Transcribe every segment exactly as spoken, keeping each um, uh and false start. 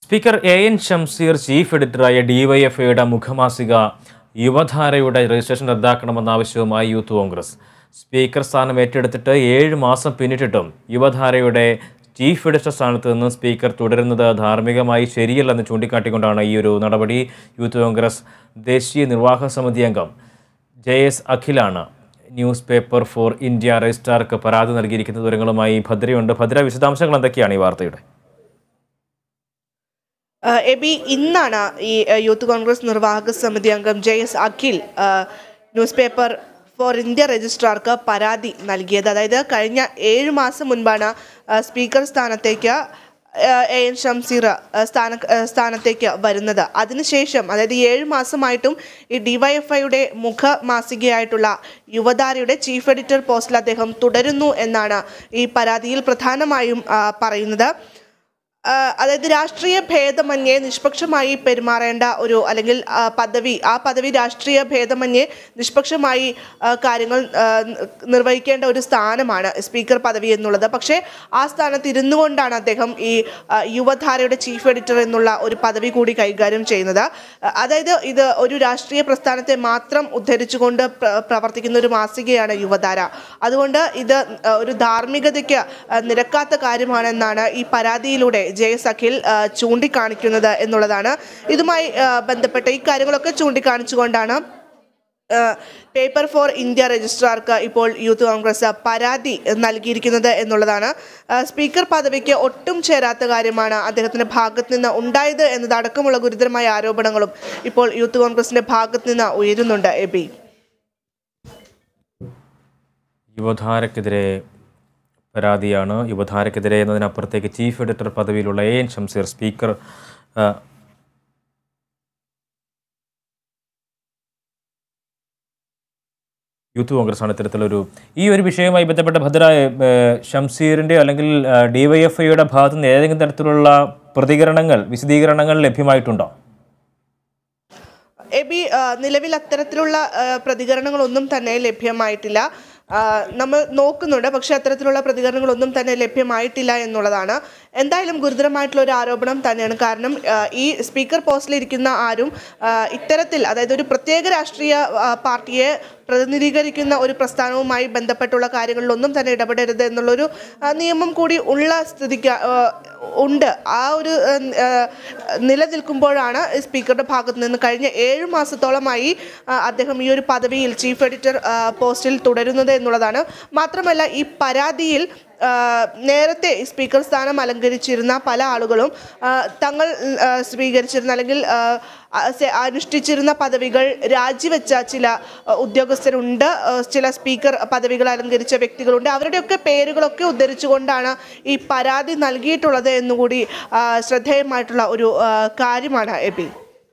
Speaker A N Shamseer chief എഡിറ്ററായ ഡിവൈഎഫ്ഐയുടെ മുഖമാസിക യുവധാരയുടെ രജിസ്ട്രേഷൻ റദ്ദാക്കണമെന്ന ആവശ്യവുമായി യൂത്ത് കോൺഗ്രസ്. സ്പീക്കർ സ്ഥാനം ഏറ്റെടുത്തിട്ട് ഏഴ് മാസം പിന്നിട്ടിട്ടും യുവധാരയുടെ ചീഫ് എഡിറ്റർ സ്ഥാനത്ത് നിന്ന് സ്പീക്കർ തുടരുന്നത് ധാർമ്മികമായി ശരിയല്ലെന്ന് ചൂണ്ടിക്കാട്ടിക്കൊണ്ടാണ് ഈ ഒരു നടപടി. യൂത്ത് കോൺഗ്രസ് ദേശീയ നിർവാഹക സമിതി അംഗം ജെ എസ് അഖിലാണ് ന്യൂസ് പേപ്പർ ഫോർ ഇന്ത്യ രജിസ്ട്രാർക്ക് പരാതി നൽകിയിരിക്കുന്ന വിവരങ്ങളുമായി ഭദ്രയുണ്ട്. ഭദ്ര, വിശദാംശങ്ങൾ എന്തൊക്കെയാണ് ഈ വാർത്തയുടെ? എബി, ഇന്നാണ് ഈ യൂത്ത് കോൺഗ്രസ് നിർവാഹക സമിതി അംഗം J S Akhil news paper for India രജിസ്ട്രാർക്ക് പരാതി നൽകിയത്. അതായത് കഴിഞ്ഞ ഏഴ് മാസം മുൻപാണ് സ്പീക്കർ സ്ഥാനത്തേക്ക് എ എൻ ഷംസീർ സ്ഥാന സ്ഥാനത്തേക്ക് വരുന്നത്. അതിനുശേഷം അതായത് ഏഴ് മാസമായിട്ടും ഈ ഡിവൈഎഫ്ഐയുടെ മുഖ മാസികയായിട്ടുള്ള യുവധാരയുടെ ചീഫ് എഡിറ്റർ പോസ്റ്റിൽ അദ്ദേഹം തുടരുന്നു എന്നാണ് ഈ പരാതിയിൽ പ്രധാനമായും പറയുന്നത്. അതായത് രാഷ്ട്രീയ ഭേദമന്യേ നിഷ്പക്ഷമായി പെരുമാറേണ്ട ഒരു അല്ലെങ്കിൽ പദവി ആ പദവി രാഷ്ട്രീയ ഭേദമന്യേ നിഷ്പക്ഷമായി കാര്യങ്ങൾ നിർവഹിക്കേണ്ട ഒരു സ്ഥാനമാണ് സ്പീക്കർ പദവി എന്നുള്ളത്. പക്ഷേ ആ സ്ഥാനത്ത് ഇരുന്നു കൊണ്ടാണ് അദ്ദേഹം ഈ യുവധാരയുടെ ചീഫ് എഡിറ്റർ എന്നുള്ള ഒരു പദവി കൂടി കൈകാര്യം ചെയ്യുന്നത്. അതായത് ഇത് ഒരു രാഷ്ട്രീയ പ്രസ്ഥാനത്തെ മാത്രം ഉദ്ധരിച്ചുകൊണ്ട് പ്രവർത്തിക്കുന്ന ഒരു മാസികയാണ് യുവധാര. അതുകൊണ്ട് ഇത് ഒരു ധാർമ്മികതയ്ക്ക് നിരക്കാത്ത കാര്യമാണെന്നാണ് ഈ പരാതിയിലൂടെ ജെ എസ് അഖിൽ ചൂണ്ടിക്കാണിക്കുന്നത് എന്നുള്ളതാണ്. ഇതുമായി ബന്ധപ്പെട്ട ഈ കാര്യങ്ങളൊക്കെ ചൂണ്ടിക്കാണിച്ചുകൊണ്ടാണ് പേപ്പർ ഫോർ ഇന്ത്യ രജിസ്ട്രാർക്ക് ഇപ്പോൾ യൂത്ത് കോൺഗ്രസ് പരാതി നൽകിയിരിക്കുന്നത് എന്നുള്ളതാണ്. സ്പീക്കർ പദവിക്ക് ഒട്ടും ചേരാത്ത കാര്യമാണ് അദ്ദേഹത്തിന്റെ ഭാഗത്ത് നിന്ന് ഉണ്ടായത് എന്നതടക്കമുള്ള ഗുരുതരമായ ആരോപണങ്ങളും ഇപ്പോൾ യൂത്ത് കോൺഗ്രസിന്റെ ഭാഗത്ത് നിന്ന് ഉയരുന്നുണ്ട്. എബി, യുവധാരക്കെതിരെ പരാതിയാണ്. യുവധാരക്കെതിരെ എന്നതിനപ്പുറത്തേക്ക് ചീഫ് എഡിറ്റർ പദവിയിലുള്ള A N Shamseer speaker youth കോൺഗ്രസ്സാണ് ഇത്തരത്തിലൊരു ഈ ഒരു വിഷയവുമായി ബന്ധപ്പെട്ട ഭദ്ര ഷംസീറിൻ്റെ അല്ലെങ്കിൽ ഡിവൈഎഫ്ഐയുടെ ഭാഗത്തു നിന്ന് ഏതെങ്കിലും തരത്തിലുള്ള പ്രതികരണങ്ങൾ വിശദീകരണങ്ങൾ ലഭ്യമായിട്ടുണ്ടോ? എബി, നിലവിൽ അത്തരത്തിലുള്ള പ്രതികരണങ്ങളൊന്നും തന്നെ ലഭ്യമായിട്ടില്ല. നമ്മൾ നോക്കുന്നുണ്ട്, പക്ഷേ അത്തരത്തിലുള്ള പ്രതികരണങ്ങളൊന്നും തന്നെ ലഭ്യമായിട്ടില്ല എന്നുള്ളതാണ്. എന്തായാലും ഗുരുതരമായിട്ടുള്ള ഒരു ആരോപണം തന്നെയാണ്. കാരണം ഈ സ്പീക്കർ പോസ്റ്റിലിരിക്കുന്ന ആരും ഇത്തരത്തിൽ അതായത് ഒരു പ്രത്യേക രാഷ്ട്രീയ പാർട്ടിയെ പ്രതിനിധീകരിക്കുന്ന ഒരു പ്രസ്ഥാനവുമായി ബന്ധപ്പെട്ടുള്ള കാര്യങ്ങളിലൊന്നും തന്നെ ഇടപെടരുത് എന്നുള്ളൊരു നിയമം കൂടി ഉള്ള സ്ഥിതിക്ക് ഉണ്ട്. ആ ഒരു നിലനിൽക്കുമ്പോഴാണ് സ്പീക്കറുടെ ഭാഗത്ത് നിന്ന് കഴിഞ്ഞ ഏഴ് മാസത്തോളമായി അദ്ദേഹം ഈ ഒരു പദവിയിൽ ചീഫ് എഡിറ്റർ പോസ്റ്റിൽ തുടരുന്നത് എന്നുള്ളതാണ്. മാത്രമല്ല ഈ പരാതിയിൽ നേരത്തെ സ്പീക്കർ സ്ഥാനം അലങ്കരിച്ചിരുന്ന പല ആളുകളും തങ്ങൾ സ്വീകരിച്ചിരുന്ന അല്ലെങ്കിൽ അനുഷ്ഠിച്ചിരുന്ന പദവികൾ രാജിവെച്ച ചില ഉദ്യോഗസ്ഥരുണ്ട്, ചില സ്പീക്കർ പദവികൾ അലങ്കരിച്ച വ്യക്തികളുണ്ട്. അവരുടെയൊക്കെ പേരുകളൊക്കെ ഉദ്ധരിച്ചുകൊണ്ടാണ് ഈ പരാതി നൽകിയിട്ടുള്ളത് എന്നുകൂടി ശ്രദ്ധേയമായിട്ടുള്ള ഒരു കാര്യമാണ്. എബി,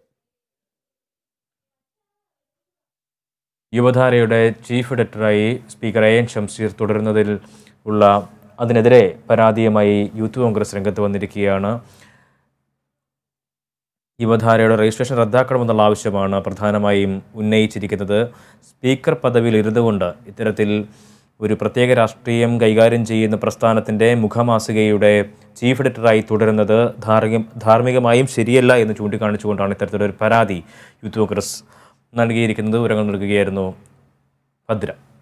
യുവധാരയുടെ ചീഫ് എഡിറ്ററായി സ്പീക്കർ എ എൻ ഷംസീർ തുടരുന്നതിൽ ഉള്ള അതിനെതിരെ പരാതിയുമായി യൂത്ത് കോൺഗ്രസ് രംഗത്ത് വന്നിരിക്കുകയാണ്. യുവധാരയുടെ രജിസ്ട്രേഷൻ റദ്ദാക്കണമെന്നുള്ള ആവശ്യമാണ് പ്രധാനമായും ഉന്നയിച്ചിരിക്കുന്നത്. സ്പീക്കർ പദവിയിൽ ഇരുന്നുകൊണ്ട് ഇത്തരത്തിൽ ഒരു പ്രത്യേക രാഷ്ട്രീയം കൈകാര്യം ചെയ്യുന്ന പ്രസ്ഥാനത്തിൻ്റെ മുഖമാസികയുടെ ചീഫ് എഡിറ്ററായി തുടരുന്നത് ധാർമ്മികമായും ശരിയല്ല എന്ന് ചൂണ്ടിക്കാണിച്ചുകൊണ്ടാണ് ഇത്തരത്തിലൊരു പരാതി യൂത്ത് കോൺഗ്രസ് നൽകിയിരിക്കുന്നത്. വിവരങ്ങൾ നൽകുകയായിരുന്നു ഭദ്ര.